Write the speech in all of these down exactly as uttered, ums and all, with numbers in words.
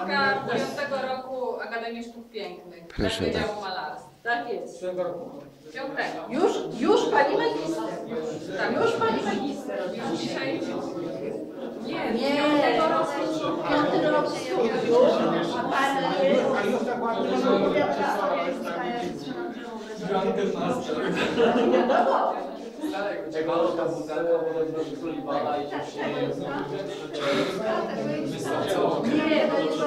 rocznika piątego roku Akademii Sztuk Pięknych, Proszę Wydziału Malarstwa. Tak jest. Piątego. Już, już pani magister. Tak, Już pani magister. już dzisiaj. Nie, Nie, piątego roku. piąty rok studiów, a pani jest... Wiadomo. Czekolada, butelka, woda z tulipana i ciśnienie. Nie, to jest...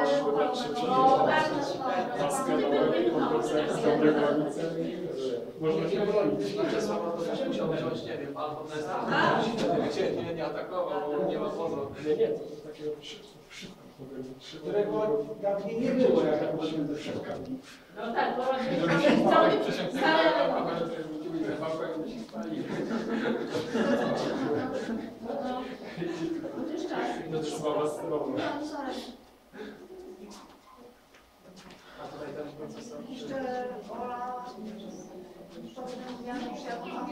Można się bronić. Na Czesława to też musiał wziąć, nie wiem, albo Cię nie, nie atakował, bo nie ma pozoru. Nie, nie, to takiego szybko którego dawniej nie było, jak tak byliśmy ze szybkami. No tak, bo No trzeba was robić. A tutaj ten procesor. Jeszcze Ola powiem zmiany światła.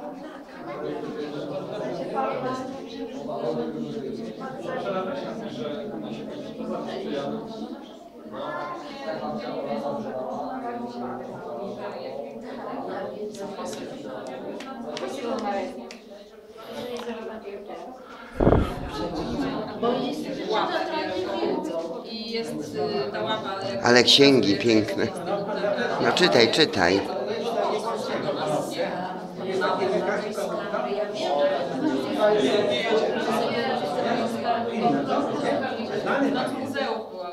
Bo jest I jest y, ta łapa. jak- Ale księgi piękne. No czytaj, czytaj. Noc muzeów była.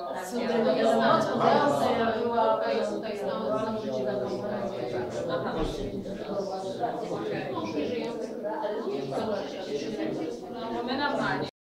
Aha. My na Mali.